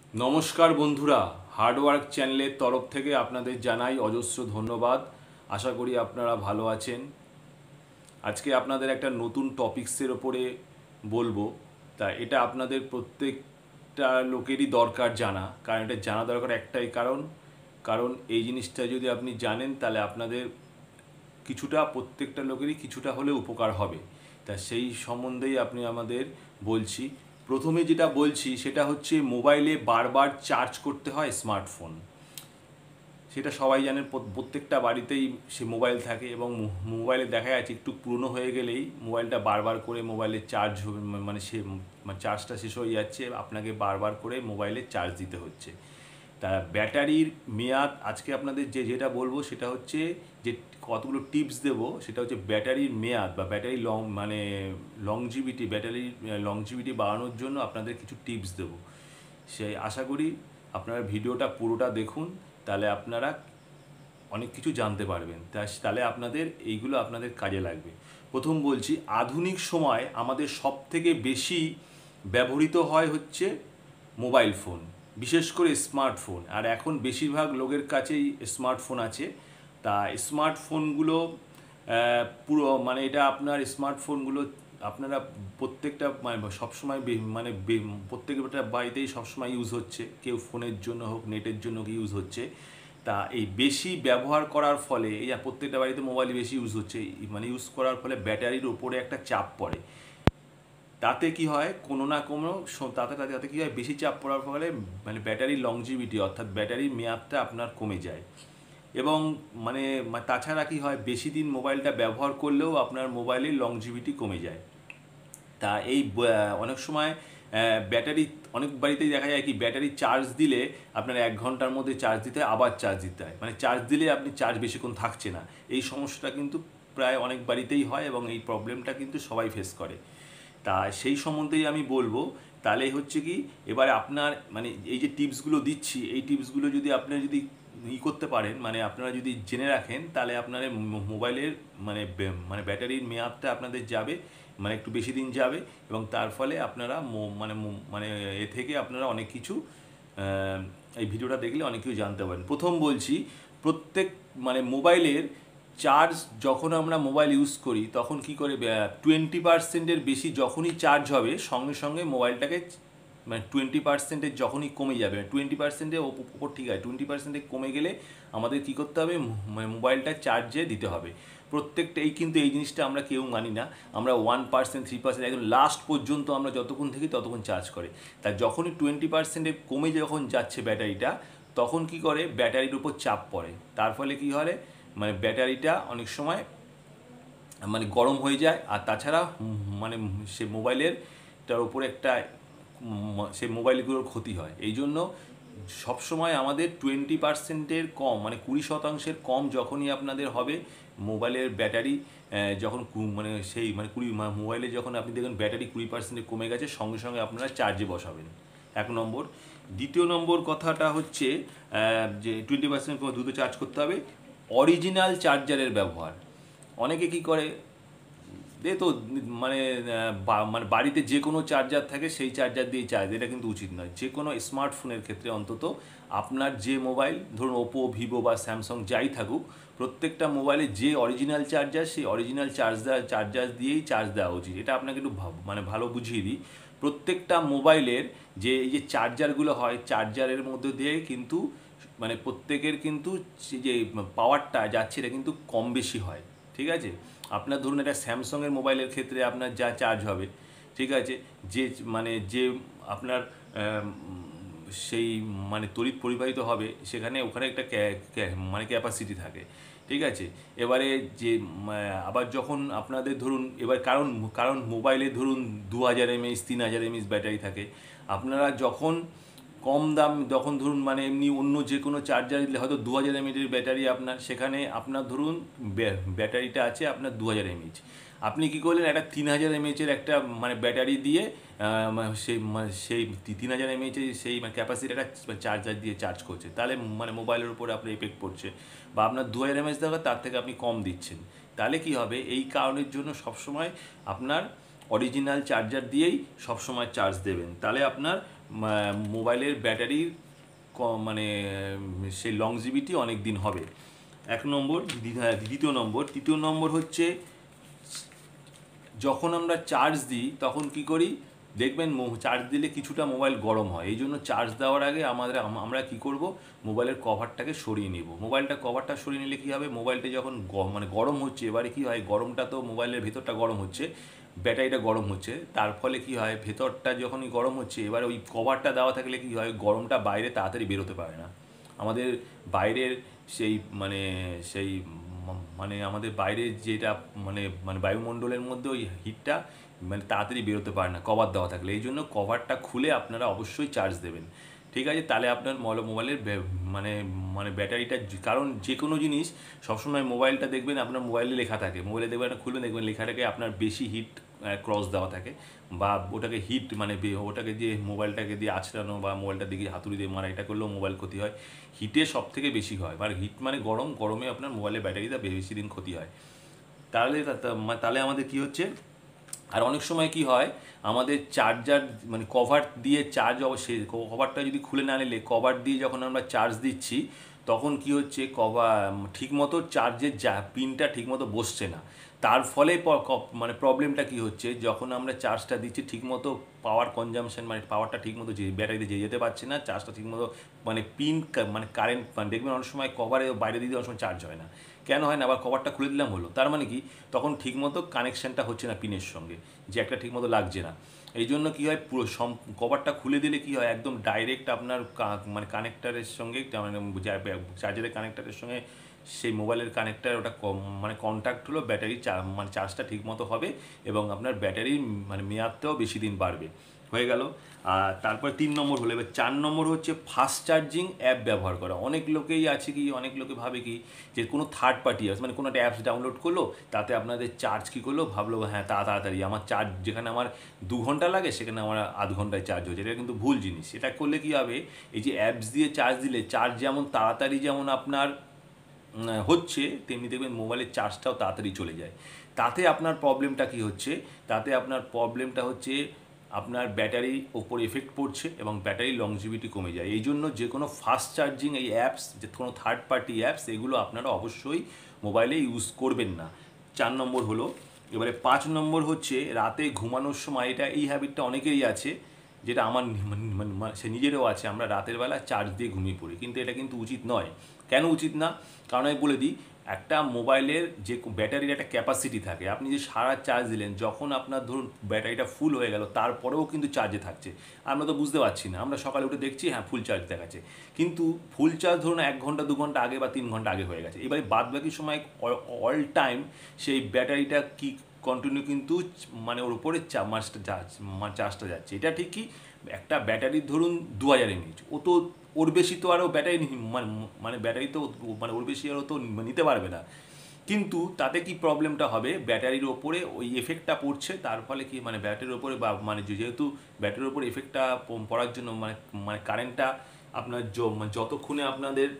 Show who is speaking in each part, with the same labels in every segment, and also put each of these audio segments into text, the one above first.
Speaker 1: নমস্কার বন্ধুরা, হার্ডওয়ার্ক চ্যানেলের তরফ থেকে আপনাদের জানাই অজস্র ধন্যবাদ। আশা করি আপনারা ভালো আছেন। আজকে আপনাদের একটা নতুন টপিকসের ওপরে বলবো। তা এটা আপনাদের প্রত্যেকটা লোকেরই দরকার জানা, কারণ এটা জানা দরকার একটাই কারণ এই জিনিসটা যদি আপনি জানেন তাহলে আপনাদের কিছুটা প্রত্যেকটা লোকেরই কিছুটা হলে উপকার হবে। তা সেই সম্বন্ধেই আপনি আমাদের বলছি। প্রথমে যেটা বলছি সেটা হচ্ছে মোবাইলে বারবার চার্জ করতে হয় স্মার্টফোন। সেটা সবাই জানেন, প্রত্যেকটা বাড়িতেই সে মোবাইল থাকে এবং মোবাইলে দেখা যাচ্ছে একটু পুরনো হয়ে গেলেই মোবাইলটা বারবার করে মোবাইলের চার্জ মানে সে চার্জটা শেষ হয়ে যাচ্ছে, আপনাকে বারবার করে মোবাইলে চার্জ দিতে হচ্ছে। তা ব্যাটারির মেয়াদ আজকে আপনাদের যেটা বলবো সেটা হচ্ছে যে কতগুলো টিপস দেবো সেটা হচ্ছে ব্যাটারির মেয়াদ বা ব্যাটারি ব্যাটারির লংজিভিটি বাড়ানোর জন্য আপনাদের কিছু টিপস দেবো। সেই আশা করি আপনারা ভিডিওটা পুরোটা দেখুন, তাহলে আপনারা অনেক কিছু জানতে পারবেন। তাহলে এইগুলো আপনাদের কাজে লাগবে। প্রথম বলছি, আধুনিক সময় আমাদের সবথেকে বেশি ব্যবহৃত হয় হচ্ছে মোবাইল ফোন, বিশেষ করে স্মার্টফোন। আর এখন বেশিরভাগ লোকের কাছেই স্মার্টফোন আছে। তা স্মার্টফোনগুলো পুরো এটা আপনার স্মার্টফোনগুলো আপনারা প্রত্যেকটা সবসময় প্রত্যেকটা বাড়িতেই সবসময় ইউজ হচ্ছে, কেউ ফোনের জন্য হোক নেটের জন্য ইউজ হচ্ছে। তা এই বেশি ব্যবহার করার ফলে এই প্রত্যেকটা বাড়িতে মোবাইল বেশি ইউজ হচ্ছে, ইউজ করার ফলে ব্যাটারির ওপরে একটা চাপ পড়ে। তাতে কি হয়, কোনো না কোনো তাতে তাতে তাতে কী হয়, বেশি চাপ পড়ার ফলে ব্যাটারির লংজিভিটি অর্থাৎ ব্যাটারির মেয়াদটা আপনার কমে যায়। এবং তাছাড়া কি হয়, বেশি দিন মোবাইলটা ব্যবহার করলেও আপনার মোবাইলের লংজিভিটি কমে যায়। তা অনেক সময় ব্যাটারি অনেক বাড়িতেই দেখা যায় কি, ব্যাটারি চার্জ দিলে আপনার 1 ঘন্টার মধ্যে চার্জ দিতে হয়, আবার চার্জ দিতে হয়, চার্জ দিলে আপনি চার্জ বেশিক্ষণ থাকছে না। এই সমস্যাটা কিন্তু প্রায় অনেক বাড়িতেই হয় এবং এই প্রবলেমটা কিন্তু সবাই ফেস করে। তা সেই সম্বন্ধেই আমি বলবো। তাহলে হচ্ছে কি, এবারে আপনার এই যে টিপসগুলো দিচ্ছি, এই টিপসগুলো যদি আপনারা যদি করতে পারেন, আপনারা যদি জেনে রাখেন, তাহলে আপনার মোবাইলের ব্যাটারির মেয়াদটা আপনাদের যাবে, একটু বেশি দিন যাবে এবং তার ফলে আপনারা এ থেকে আপনারা অনেক কিছু এই ভিডিওটা দেখলে অনেক কিছু জানতে পারেন। প্রথম বলছি, প্রত্যেক মোবাইলের চার্জ যখন আমরা মোবাইল ইউজ করি তখন কি করে 20%-এর বেশি যখনই চার্জ হবে সঙ্গে সঙ্গে মোবাইলটাকে 20%-এর যখনই কমে যাবে, 20%-এর ওপর ঠিক আছে, 20%-এ কমে গেলে আমাদের কি করতে হবে, মোবাইলটা চার্জে দিতে হবে। প্রত্যেকটা কিন্তু এই জিনিসটা আমরা কেউ মানি না। আমরা 1%, 3%, একদম লাস্ট পর্যন্ত আমরা যতক্ষণ থেকে ততক্ষণ চার্জ করে। তা যখনই 20%-এর কমে যখন যাচ্ছে ব্যাটারিটা, তখন কি করে, ব্যাটারির উপর চাপ পড়ে। তার ফলে কি হয়, ব্যাটারিটা অনেক সময় গরম হয়ে যায়। আর তাছাড়া সে মোবাইলের তার উপরে একটা সে মোবাইলগুলোর ক্ষতি হয়। এই জন্য সবসময় আমাদের 20%-এর কম 20%-এর কম যখনই আপনাদের হবে মোবাইলের ব্যাটারি, যখন মোবাইলে যখন আপনি দেখবেন ব্যাটারি 20%-এ কমে গেছে, সঙ্গে সঙ্গে আপনারা চার্জে বসাবেন, 1 নম্বর। দ্বিতীয় নম্বর কথাটা হচ্ছে যে 20% দ্রুত চার্জ করতে হবে। অরিজিনাল চার্জারের ব্যবহার। অনেকে কি করে, তো বাড়িতে যে কোনো চার্জার থাকে সেই চার্জার দিয়েই চার্জ, এটা কিন্তু উচিত নয়। যে কোনো স্মার্টফোনের ক্ষেত্রে অন্তত আপনার যে মোবাইল, ধরুন ওপো, ভিভো বা স্যামসাং যাই থাকুক, প্রত্যেকটা মোবাইলে যে অরিজিনাল চার্জার, সেই অরিজিনাল চার্জার দিয়েই চার্জ দেওয়া উচিত। এটা আপনাকে একটু ভালো বুঝিয়ে দিই। প্রত্যেকটা মোবাইলের যে এই যে চার্জারগুলো হয়, চার্জারের মধ্যে দিয়ে কিন্তু প্রত্যেকের কিন্তু যে পাওয়ারটা যাচ্ছে এটা কিন্তু কম বেশি হয়, ঠিক আছে। আপনার ধরুন একটা স্যামসংয়ের মোবাইলের ক্ষেত্রে আপনার যা চার্জ হবে, ঠিক আছে, যে আপনার সেই তড়িৎ পরিবাহিত হবে সেখানে, ওখানে একটা ক্যাপাসিটি থাকে, ঠিক আছে। এবারে যে আবার যখন আপনাদের ধরুন এবার কারণ কারণ মোবাইলে ধরুন 2000 mAh 3000 mAh ব্যাটারি থাকে। আপনারা যখন কম দাম, যখন ধরুন এমনি অন্য যে কোনো চার্জার দিলে হয়তো 2000 mAh ব্যাটারি আপনার, সেখানে আপনার ধরুন ব্যাটারিটা আছে আপনার 2000 mAh, আপনি কি করলেন, একটা 3000 mAh একটা ব্যাটারি দিয়ে সেই 3000 mAh সেই ক্যাপাসিটি একটা চার্জার দিয়ে চার্জ করছে, তাহলে মোবাইলের উপরে আপনার এফেক্ট পড়ছে। বা আপনার 2000 mAh দরকার, তার থেকে আপনি কম দিচ্ছেন, তাহলে কি হবে, এই কারণের জন্য সবসময় আপনার অরিজিনাল চার্জার দিয়েই সবসময় চার্জ দেবেন, তাহলে আপনার মোবাইলের ব্যাটারির মানে সেই লংজিভিটি অনেক দিন হবে। এক নম্বর। তৃতীয় নম্বর হচ্ছে যখন আমরা চার্জ দিই তখন কি করি, দেখবেন চার্জ দিলে কিছুটা মোবাইল গরম হয়। এই জন্য চার্জ দেওয়ার আগে আমরা কি করব, মোবাইলের কভারটাকে সরিয়ে নেব। কভারটা সরিয়ে নিলে কী হবে, মোবাইলটা যখন মানে গরম হচ্ছে, এবারে কী হয়, গরমটা তো মোবাইলের ভেতরটা গরম হচ্ছে, ব্যাটারিটা গরম হচ্ছে, তার ফলে কী হয়, ভেতরটা যখনই গরম হচ্ছে, এবারে ওই কভারটা দেওয়া থাকলে কী হয়, গরমটা বাইরে তাড়াতাড়ি বেরোতে পারে না। আমাদের বাইরের সেই মানে আমাদের বাইরের যেটা মানে মানে বায়ুমণ্ডলের মধ্যে ওই হিটটা মানে তাড়াতাড়ি বেরোতে পারে না কভার দেওয়া থাকলে। এই জন্য কভারটা খুলে আপনারা অবশ্যই চার্জ দেবেন, ঠিক আছে? তাহলে আপনার মোবাইলের মানে মানে ব্যাটারিটা, কারণ যে কোনো জিনিস সবসময় মোবাইলটা দেখবেন আপনার মোবাইলে লেখা থাকে, মোবাইলে দেখবেন খুলে দেখবেন লেখাটাকে আপনার বেশি হিট ক্রস দেওয়া থাকে, বা ওটাকে হিট মানে ওটাকে দিয়ে মোবাইলটাকে দিয়ে আঁচড়ানো বা মোবাইলটার দিকে হাতুড়ি দিয়ে মারা, এটা করলেও মোবাইল ক্ষতি হয়। হিটে সব থেকে বেশি হয়, মানে হিট মানে গরমে আপনার মোবাইলের ব্যাটারিটা বেশি দিন ক্ষতি হয়। তাহলে আমাদের কি হচ্ছে, আর অনেক সময় কি হয়, আমাদের চার্জার মানে কভার দিয়ে চার্জ অবশ্যই, কভারটা যদি খুলে না নিলে কভার দিয়ে যখন আমরা চার্জ দিচ্ছি তখন কি হচ্ছে, ঠিকমতো চার্জের পিনটা ঠিকমতো বসছে না। তার ফলে মানে প্রবলেমটা কি হচ্ছে, যখন আমরা চার্জটা দিচ্ছি ঠিকমতো পাওয়ার কনজামশন মানে পাওয়ারটা ঠিকমতো ব্যাটারিতে যেতে পারছে না, চার্জটা ঠিকমতো মানে মানে কারেন্ট মানে দেখবেন অনেক সময় কভারে বাইরে দিয়ে অনেক সময় চার্জ হয় না। কেন হয় না, আবার কভারটা খুলে দিলাম হলো, তার মানে কি, তখন ঠিকমতো কানেকশানটা হচ্ছে না পিনের সঙ্গে, জ্যাকটা ঠিকমতো লাগছে না। এই জন্য কী হয়, পুরো কভারটা খুলে দিলে কি হয়, একদম ডাইরেক্ট আপনার মানে কানেক্টারের সঙ্গে মানে চার্জারের কানেক্টারের সঙ্গে সেই মোবাইলের কানেক্টার ওটা মানে কন্ট্যাক্ট হলো, ব্যাটারি মানে চার্জটা ঠিকমতো হবে এবং আপনার ব্যাটারির মানে মেয়াদটাও বেশি দিন বাড়বে। হয়ে গেল। আর তারপরে 3 নম্বর হলো। এবার 4 নম্বর হচ্ছে ফাস্ট চার্জিং অ্যাপ ব্যবহার করা। অনেক লোকেই আছে কি, অনেক লোকে ভাবে কি যে কোনো থার্ড পার্টি আছে, মানে কোনো একটা অ্যাপস ডাউনলোড করলো, তাতে আপনাদের চার্জ কী করলো, ভাবলো হ্যাঁ তাড়াতাড়ি আমার চার্জ, যেখানে আমার 2 ঘন্টা লাগে সেখানে আমার আধ ঘন্টায় চার্জ হয়েছে। এটা কিন্তু ভুল জিনিস। এটা করলে কী হবে, এই যে অ্যাপস দিয়ে চার্জ দিলে চার্জ যেমন তাড়াতাড়ি যেমন আপনার হচ্ছে, তেমনি দেখবেন মোবাইলের চার্জটাও তাড়াতাড়ি চলে যায়। তাতে আপনার প্রবলেমটা কি হচ্ছে, তাতে আপনার প্রবলেমটা হচ্ছে আপনার ব্যাটারির ওপর এফেক্ট পড়ছে এবং ব্যাটারির লংজিভিটি কমে যায়। এই জন্য যে কোনো ফাস্ট চার্জিং এই অ্যাপস, যে কোনো থার্ড পার্টি অ্যাপস, এগুলো আপনারা অবশ্যই মোবাইলে ইউজ করবেন না। 4 নম্বর হলো। এবারে 5 নম্বর হচ্ছে রাতে ঘুমানোর সময়, এই হ্যাবিটটা অনেকেরই আছে, যেটা আমার সে নিজেরও আছে, আমরা রাতের বেলা চার্জ দিয়ে ঘুমিয়ে পড়ি, কিন্তু এটা কিন্তু উচিত নয়। কেন উচিত না, কারণ আমি বলে দিই, একটা মোবাইলের যে ব্যাটারির একটা ক্যাপাসিটি থাকে, আপনি যে সারা চার্জ দিলেন, যখন আপনার ধরুন ব্যাটারিটা ফুল হয়ে গেল, তারপরেও কিন্তু চার্জে থাকছে। আমরা তো বুঝতে পারছি না, আমরা সকালে উঠে দেখছি হ্যাঁ ফুল চার্জ দেখাচ্ছে, কিন্তু ফুল চার্জ ধরুন 1 ঘন্টা 2 ঘন্টা আগে বা 3 ঘন্টা আগে হয়ে গেছে। এবারে বাদবাকি সময় অল টাইম সেই ব্যাটারিটা কি কন্টিনিউ কিন্তু মানে ওর উপরে চার্জটা যাচ্ছে। এটা ঠিক কি, একটা ব্যাটারির ধরুন 2000 mAh, ও তো ওর বেশি তো আরও ব্যাটারি মানে ব্যাটারি তো মানে ওর বেশি আরও তো নিতে পারবে না। কিন্তু তাতে কি প্রবলেমটা হবে, ব্যাটারির ওপরে ওই এফেক্টটা পড়ছে, তার ফলে কি মানে ব্যাটারির ওপরে বা মানে যেহেতু ব্যাটারির ওপরে এফেক্টটা পড়ার জন্য মানে মানে কারেন্টটা আপনার যতক্ষণে আপনাদের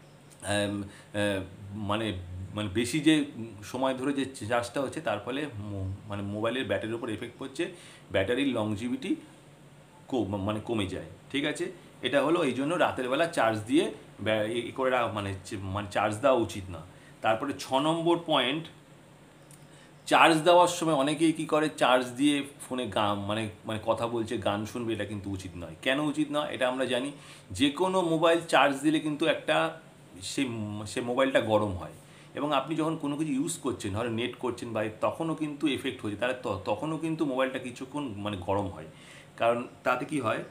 Speaker 1: মানে মানে বেশি যে সময় ধরে যে চার্জটা হচ্ছে, তার ফলে মানে মোবাইলের ব্যাটারির ওপর এফেক্ট পড়ছে, ব্যাটারির লংজিভিটি মানে কমে যায়, ঠিক আছে? এটা হলো, এই জন্য রাতের বেলা চার্জ দিয়ে করে মানে চার্জ দেওয়া উচিত না। তারপরে 6 নম্বর পয়েন্ট, চার্জ দেওয়ার সময় অনেকেই কী করে, চার্জ দিয়ে ফোনে গান মানে মানে কথা বলছে, গান শুনবে, এটা কিন্তু উচিত নয়। কেন উচিত নয় এটা আমরা জানি, যে কোনো মোবাইল চার্জ দিলে কিন্তু একটা সে মোবাইলটা গরম হয়, এবং আপনি যখন কোনো কিছু ইউজ করছেন, ধরো নেট করছেন বা তখনও কিন্তু এফেক্ট হয়েছে, তাহলে তখনও কিন্তু মোবাইলটা কিছুক্ষণ মানে গরম হয়। কারণ তাতে কি হয়,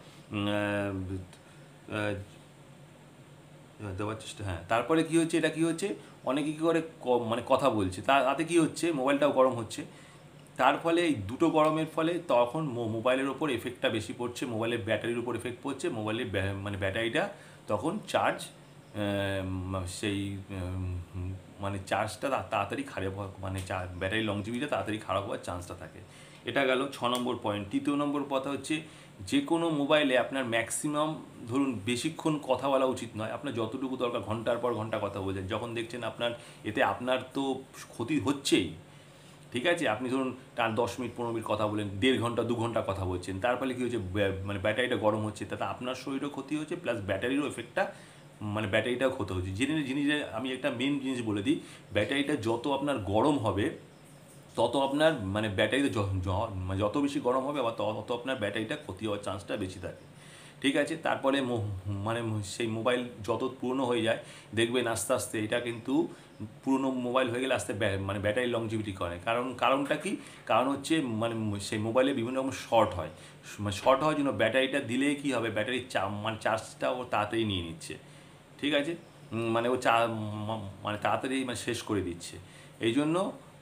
Speaker 1: দেওয়ার চেষ্টা, হ্যাঁ, তারপরে কি হচ্ছে, এটা কি হচ্ছে, অনেকে কী করে মানে কথা বলছে, তাতে কি হচ্ছে, মোবাইলটাও গরম হচ্ছে। তার ফলে এই দুটো গরমের ফলে তখন মোবাইলের ওপর এফেক্টটা বেশি পড়ছে, মোবাইলের ব্যাটারির উপর এফেক্ট পড়ছে, মোবাইলের মানে ব্যাটারিটা তখন চার্জ সেই মানে চার্জটা তাড়াতাড়ি খারাপ মানে ব্যাটারি লংজিভিটিটা তাড়াতাড়ি খারাপ হওয়ার চান্সটা থাকে। এটা গেল 6 নম্বর পয়েন্ট। তৃতীয় নম্বর কথা হচ্ছে, যে কোনো মোবাইলে আপনার ম্যাক্সিমাম ধরুন বেশিক্ষণ কথা বলা উচিত নয়। আপনার যতটুকু দরকার ঘন্টার পর ঘন্টা কথা বলছেন, যখন দেখছেন আপনার এতে আপনার তো ক্ষতি হচ্ছেই, ঠিক আছে, আপনি ধরুন টান 10 মিনিট 15 মিনিট কথা বলেন, 1.5 ঘন্টা 2 ঘন্টা কথা বলছেন, তার ফলে কী হচ্ছে, মানে ব্যাটারিটা গরম হচ্ছে, তাতে আপনার শরীরও ক্ষতি হচ্ছে, প্লাস ব্যাটারিরও এফেক্টটা, মানে ব্যাটারিটাও ক্ষতি হচ্ছে। জিনিস আমি একটা মেন জিনিস বলে দিই, ব্যাটারিটা যত আপনার গরম হবে তত আপনার মানে ব্যাটারিতে মানে যত বেশি গরম হবে আবার তত আপনার ব্যাটারিটা ক্ষতি হওয়ার চান্সটা বেশি থাকে। ঠিক আছে, তারপরে মানে সেই মোবাইল যত পুরনো হয়ে যায় দেখবেন আস্তে আস্তে এটা কিন্তু পুরনো মোবাইল হয়ে গেলে আস্তে মানে ব্যাটারি লংজিভিটি করে। কারণটা কি, কারণ হচ্ছে মানে সেই মোবাইলে বিভিন্ন রকম শর্ট হয়, মানে শর্ট হওয়ার জন্য ব্যাটারিটা দিলেই কী হবে, ব্যাটারির মানে চার্জটা ও তাড়াতাড়ি নিয়ে নিচ্ছে। ঠিক আছে, মানে ও মানে তাড়াতাড়ি মানে শেষ করে দিচ্ছে। এই জন্য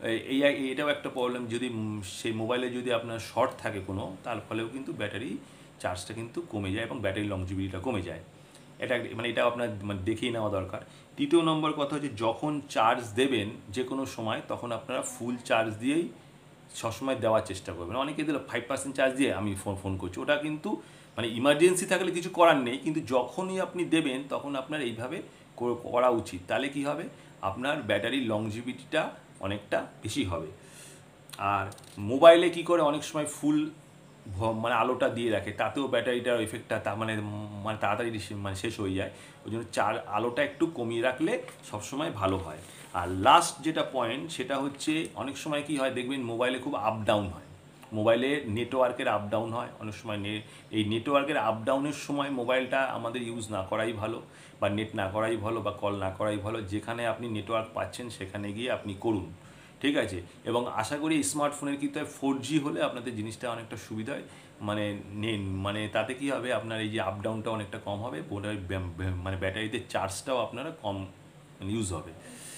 Speaker 1: এটাও একটা প্রবলেম, যদি সেই মোবাইলে যদি আপনার শর্ট থাকে কোনো, তার ফলেও কিন্তু ব্যাটারি চার্জটা কিন্তু কমে যায় এবং ব্যাটারি লংজিভিটিটা কমে যায়। এটা আপনার মানে দেখেই নেওয়া দরকার। তৃতীয় নম্বর কথা হচ্ছে, যখন চার্জ দেবেন যে কোনো সময়, তখন আপনারা ফুল চার্জ দিয়েই সবসময় দেওয়ার চেষ্টা করবেন। অনেকে দিল 5% চার্জ দিয়ে আমি ফোন করছি, ওটা কিন্তু মানে ইমার্জেন্সি থাকলে কিছু করার নেই, কিন্তু যখনই আপনি দেবেন তখন আপনার এইভাবে করা উচিত। তাহলে কি হবে, আপনার ব্যাটারির লংজিভিটিটা অনেকটা বেশি হবে। আর মোবাইলে কি করে অনেক সময় ফুল মানে আলোটা দিয়ে রাখে, তাতেও ব্যাটারিটার এফেক্টটা মানে তাড়াতাড়ি মানে শেষ হয়ে যায়। ওই জন্য আলোটা একটু কমিয়ে রাখলে সবসময় ভালো হয়। আর লাস্ট যেটা পয়েন্ট, সেটা হচ্ছে অনেক সময় কি হয় দেখবেন, মোবাইলে খুব আপ ডাউন হয়, মোবাইলে নেটওয়ার্কের আপ ডাউন হয় অনেক সময়। এই নেটওয়ার্কের আপ ডাউনের সময় মোবাইলটা আমাদের ইউজ না করাই ভালো, বা নেট না করাই ভালো, বা কল না করাই ভালো। যেখানে আপনি নেটওয়ার্ক পাচ্ছেন সেখানে গিয়ে আপনি করুন। ঠিক আছে, এবং আশা করি স্মার্টফোনের কিন্তু 4G হলে আপনাদের জিনিসটা অনেকটা সুবিধা হয়, মানে মানে তাতে কি হবে, আপনার এই যে আপ ডাউনটা অনেকটা কম হবে, মানে ব্যাটারিতে চার্জটাও আপনারা কম ইউজ হবে।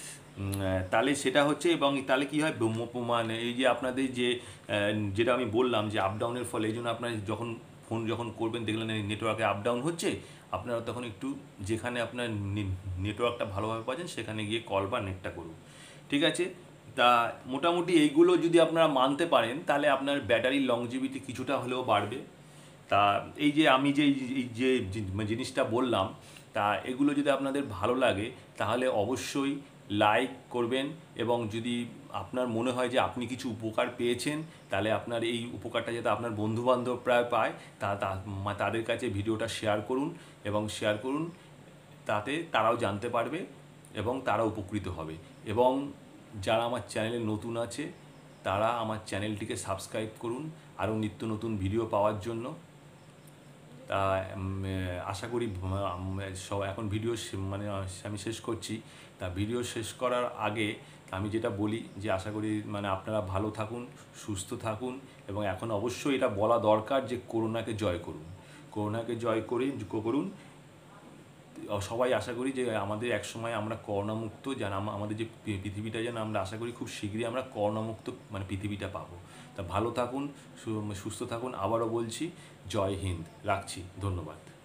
Speaker 1: তাহলে সেটা হচ্ছে, এবং তাহলে কি হয়, মানে এই যে আপনাদের যে যেটা আমি বললাম যে আপ ডাউনের ফলে, এই জন্য আপনার যখন করবেন দেখলেন নেটওয়ার্কে আপ ডাউন হচ্ছে, আপনারা তখন একটু যেখানে আপনার নেটওয়ার্কটা ভালোভাবে পাচ্ছেন সেখানে গিয়ে কল বা নেটটা করুন। ঠিক আছে, তা মোটামুটি এইগুলো যদি আপনারা মানতে পারেন, তাহলে আপনার ব্যাটারির লংজিভিটি কিছুটা হলেও বাড়বে। তা এই যে আমি যে জিনিসটা বললাম, তা এগুলো যদি আপনাদের ভালো লাগে তাহলে অবশ্যই লাইক করবেন, এবং যদি আপনার মনে হয় যে আপনি কিছু উপকার পেয়েছেন, তাহলে আপনার এই উপকারটা যাতে আপনার বন্ধুবান্ধব প্রায় পায়, তাদের কাছে ভিডিওটা শেয়ার করুন, এবং শেয়ার করুন, তাতে তারাও জানতে পারবে এবং তারা উপকৃত হবে। এবং যারা আমার চ্যানেলে নতুন আছে তারা আমার চ্যানেলটিকে সাবস্ক্রাইব করুন আরও নিত্য নতুন ভিডিও পাওয়ার জন্য। তা আশা করি এখন ভিডিও মানে আমি শেষ করছি। তা ভিডিও শেষ করার আগে আমি যেটা বলি যে আশা করি মানে আপনারা ভালো থাকুন, সুস্থ থাকুন, এবং এখন অবশ্যই এটা বলা দরকার যে করোনাকে জয় করুন, করোনাকে জয় করুন। সবাই আশা করি যে আমাদের একসময় আমরা করোনামুক্ত, যেন আমাদের যে পৃথিবীটা, যেন আমরা আশা করি খুব শীঘ্রই আমরা করোনামুক্ত মানে পৃথিবীটা পাবো। তা ভালো থাকুন, সুস্থ থাকুন। আবারও বলছি, জয় হিন্দ। রাখছি, ধন্যবাদ।